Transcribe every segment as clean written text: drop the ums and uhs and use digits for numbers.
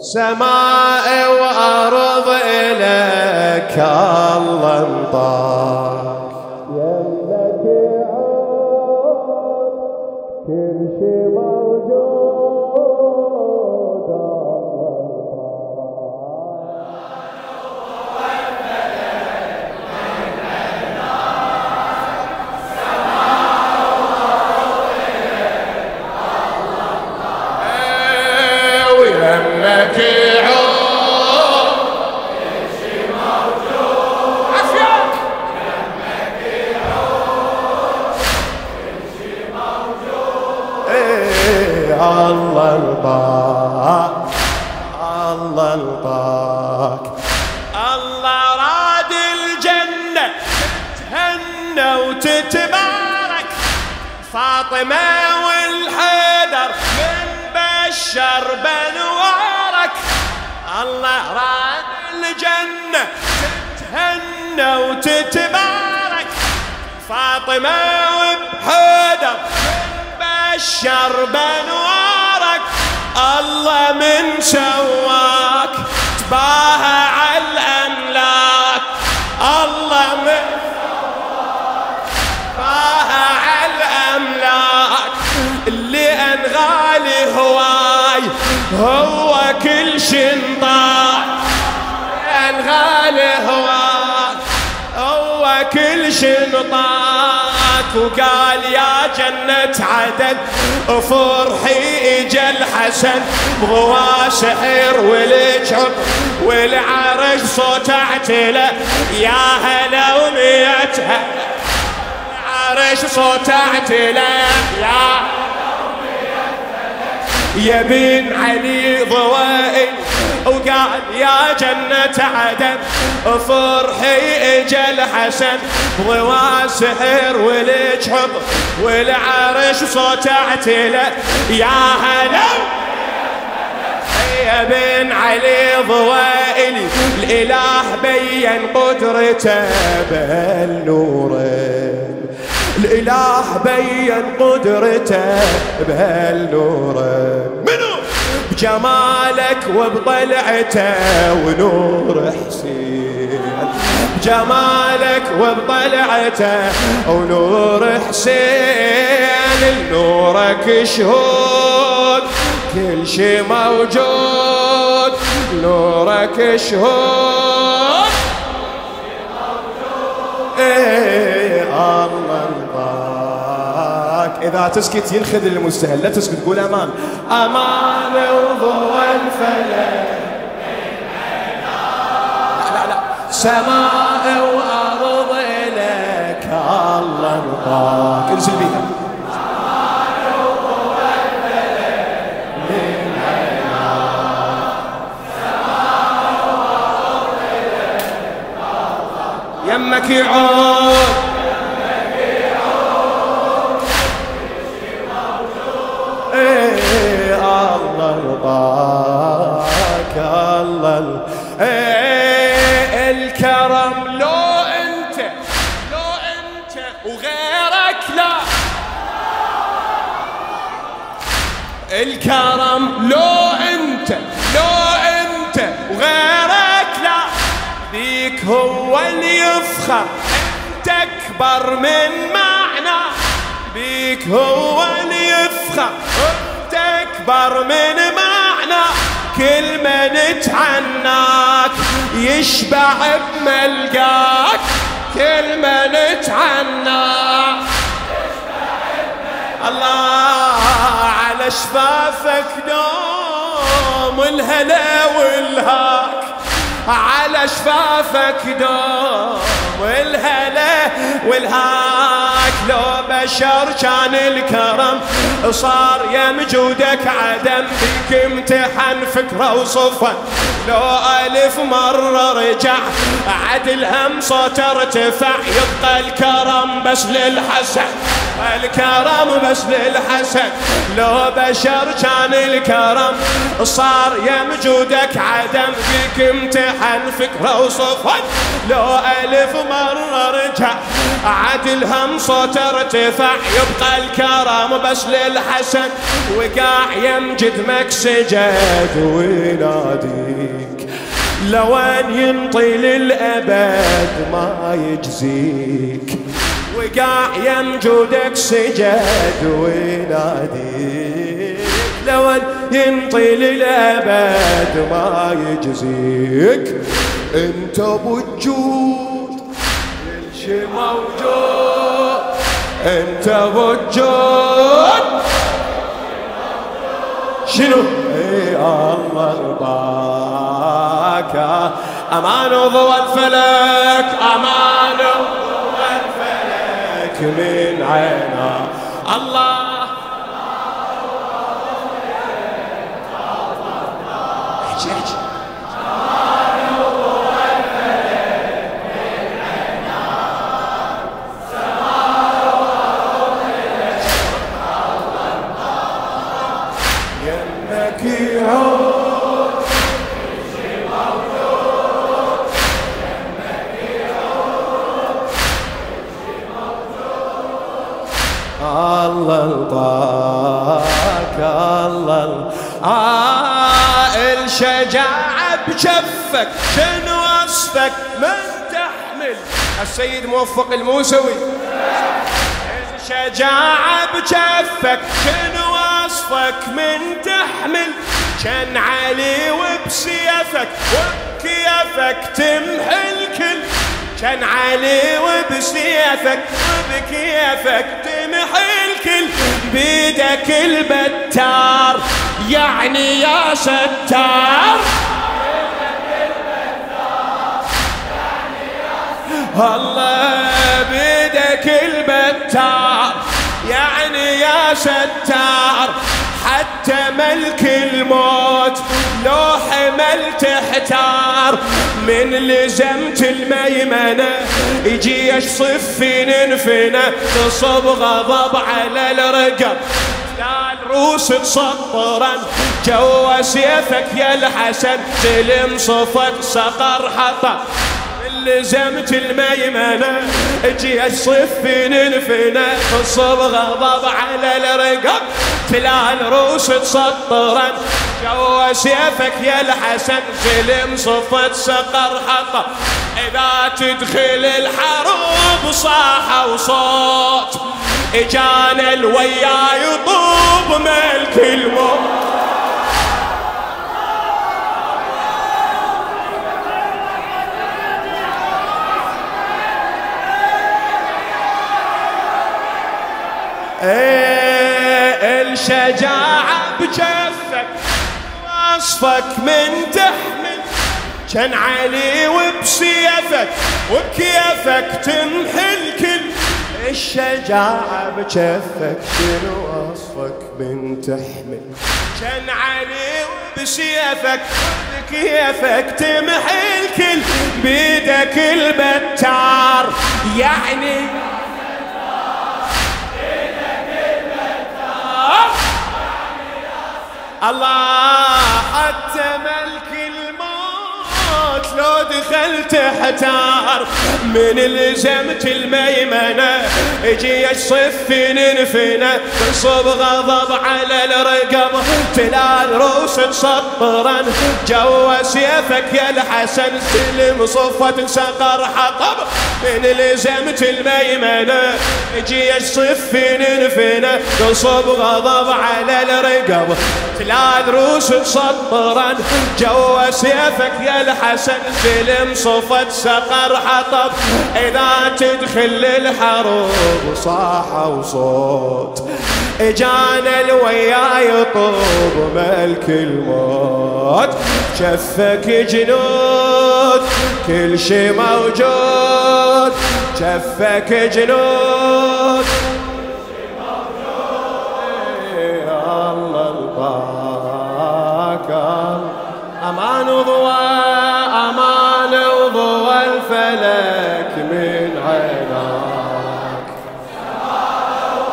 سماء وأرض إليك الله انطاك يمك عود كل شي موجود ويمك عود كل شي موجود عافية يمك عود كل شي موجود الله الباك الله الباك الله راد الجنة تتهنى وتتبارك فاطمة والحيدر من بشر بنوارك الله راد الجنة تتهنى وتتبارك فاطمة وبحيدر من بشر بنوارك الله من سواك تباهى على الأملاك الله من سواك تباهى على الأملاك اللي أنغالي هواي هو كل شي انطاك أنغالي هواي هو كل شي انطاك وقال يا جنة عدن فرحي اجا الحسن بغوا سحر والجحب والعرش صوت اعتلى يا هلا وميت العرش صوت اعتلى يا بن علي ضوائي وقال يا جنة عدن فرحي اجا الحسن ضوا سحر والجحب والعرش صوت اعتلى يا هلا يا بن علي ضوائلي الاله بين قدرته بهالنورين الاله بين قدرته بهالنورين منو بجمالك وبطلعته ونور حسين بجمالك وبطلعته ونور حسين لنورك شهود كل شي موجود نورك شهود ايه الله الباك اذا تسكت ينخذ المستهل لا تسكت قول امان امان وضوء الفلك لا سماء وارض اليك الله الباك انزل بيها يمك يعود ايه الله رضاك الله ايه الكرم لو انت وغيرك لا الكرم لو انت وغيرك لا بيك هو اللي يفخر انت اكبر من معنى بيك هو اللي يفخر انت اكبر من معنى كل من تعناك يشبع بملقاك كل من تعناك يشبع بملقاك الله على شفافك نوم الهلا والهاك على شفافك دوم والهلا والهاك لو بشر كان الكرم صار يا مجودك عدم بك امتحن فكره وصفه لو ألف مرة رجع عدل هم صوت ارتفع يبقى الكرم بس للحسن الكرم بس للحسن، لو بشر كان الكرم صار يمجودك عدم، فيك امتحن فكرة وصفن، لو ألف مرة رجع عدل هم صوت ارتفع، يبقى الكرم بس للحسن، وقاع يمجد سجد ويناديك، لو ان ينطي للأبد ما يجزيك، وقاع يمجودك سجد ويناديك، لو ان ينطي للأبد ما يجزيك، انت بوجود كل شي موجود، انت بوجود شنو؟ اي الله رضاك، امان وضوى الفلك، امان وضوى الفلك من عينا الله. الله الطاك الله الشجاعة بجفك، شنو وصفك من تحمل؟ السيد موفق الموسوي. الشجاعة بجفك، شنو وصفك من تحمل؟ كان علي وبسيفك وبكيفك تمحي الكل، كان علي وبسيفك وبكيفك تمحي الكل، بيدك البتار يعني يا ستار، الله بيدك البتار يعني يا ستار، حتى ملك الموت لو حمل تحتار، من لزمت الميمنة يجي يصف ننفنا، تصب غضب على الرقب لا الروس تسطرا، جوا سيفك يا الحسن تلم صفك صقر حطب، لزمت الميمنة اجي الصف ننفنا، تصب غضب على الرقب تلا الروس تسطرا، جوا سيفك يا الحسن زلم صفت سقر حطب، اذا تدخل الحروب صاحة وصوت، اجانا الويا يطوب ملك الموت. الشجاعة بجفك وصفك من تحمل، كان علي وبسيفك وبكيفك تمحي الكل، الشجاعة بجفك شنو وصفك من تحمل، كان علي وبسيفك وبكيفك تمحي الكل، بيدك البتار يعني الله، حتى ملك الموت لو دخلت حتار، من لزمت الميمنة يجي يصف ننفنا، تصب غضب على الرقب تلا الروس تسطرا، جوا سيفك يا الحسن سلم صفة سقر حطب، من لزمت الميمنة يجي يصف ننفنا، تصب غضب على الرقب تلا الروس تسطرا، جوا سيفك يا الحسن سلم صفة سقر حطب، إذا تدخل الحروب صاحة وصوت، اجانا الويا يطوب ملك الموت، شفك جنود كل شي موجود، شفك جنود الله الباك، امان وضوى امان وضوى الفلك من عيناك،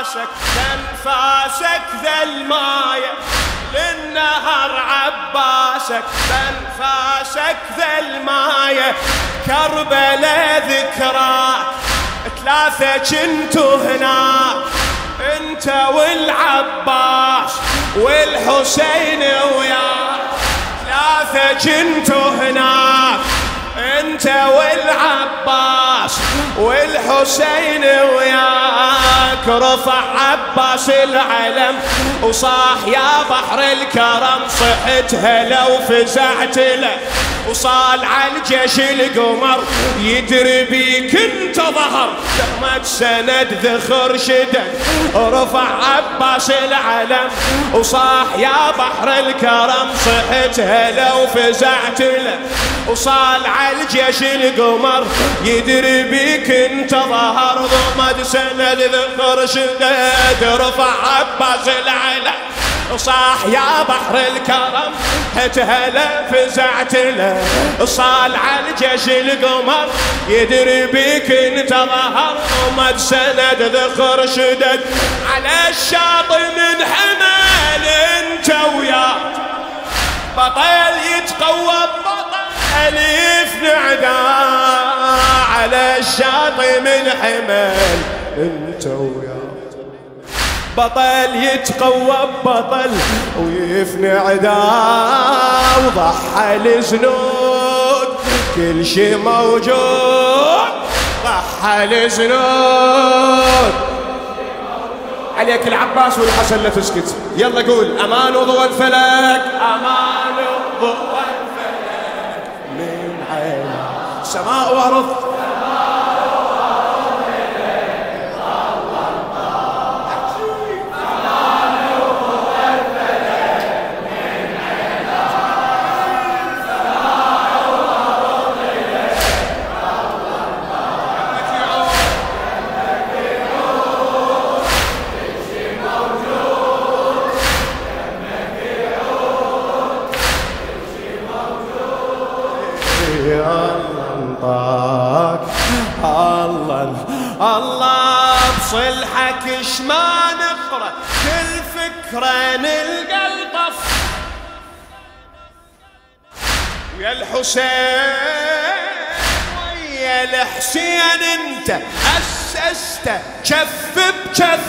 تنفاسك ذا الماية للنهر عباسك تنفاسك ذا الماية كربلاء ذكراك ثلاثة كنتوا هناك انت والعباس والحسين وياك ثلاثة كنتوا هناك انت والعباس والحسين وياك رفع عباس العلم وصاح يا بحر الكرم صحت هلا وفزعت له وصال على الجيش القمر يدري بيك انت ظهر لما سند ذخر شدد رفع عباس العلم وصاح يا بحر الكرم صحت هلا وفزعت له وصال على الجيش القمر يدري بيك انت ظهر ضمد سند ذخر شدد رفع عباس العلم صاح يا بحر الكرم هتهلا فزعت له صال على الجيش القمر يدري بيك انت ظهر ومد سند ذخر شدد على الشاطئ من حمل انت وياك بطل يتقوى بطل الف نعدا على الشاطئ من حمل انت وياك بطل يتقوى ببطل ويفني عداه وضحى الزنود كل شي موجود ضحى الزنود عليك العباس والحسن لا تسكت يلا قول امان وضوى الفلك امان وضوى الفلك من عين سماء وارض الله بصلحك اش ما نقرا كل فكره نلقى الطف ويا الحسين ويا الحسين انت اسسته كف بكف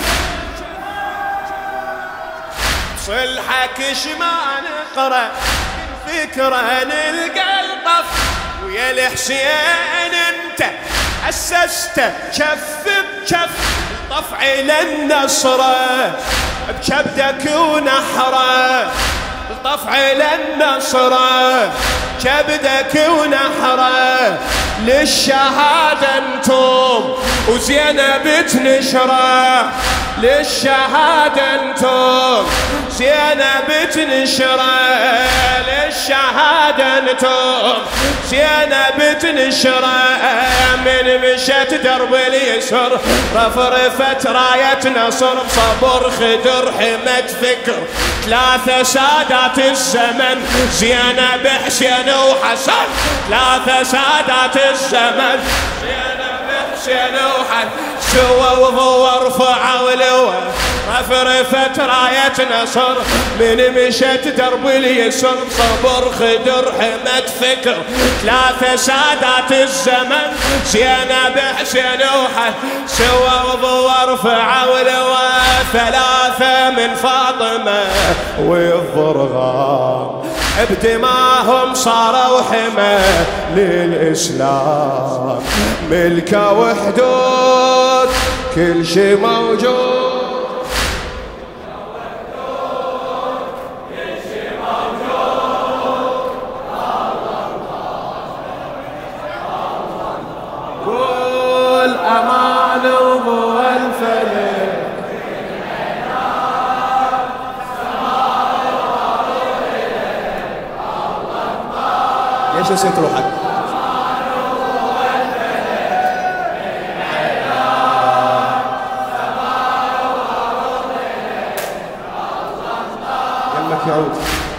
بصلحك اش ما نقرا كل فكره نلقى الطف ويا الحسين انت أسست كف بكف طفع للنصرة بكبدك ونحرة الطفع للنصرة كبدك ونحرة للشهادة انتم وزينب تنشره للشهادة انتم زينب تنشره للشهادة انتم زينب تنشره من مشت درب اليسر رفرفت راية نصر بصبر خدر حمد فكر ثلاثة سادات الزمن زينب حسين وحسن ثلاثة سادات الزمن زينب حسين وحسن سوى وضوى رفعوا لوا رفرفت راية نصر من مشت درب اليسر صبر خدر حمد فكر ثلاثة سادات الزمن زينب حسين وحسن سوى وضوى رفعوا لوا ثلاثة من فاطمة والضرغام بدماهم صاروا حمى للإسلام ملكة وحدود كل شي موجود قول أمان وضوى الفلك ليش نسيت روحك؟ يمك يعود